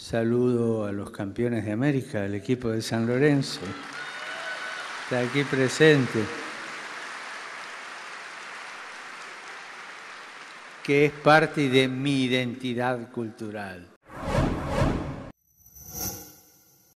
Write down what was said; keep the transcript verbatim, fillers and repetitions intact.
Saludo a los campeones de América, el equipo de San Lorenzo. Está aquí presente. Que es parte de mi identidad cultural.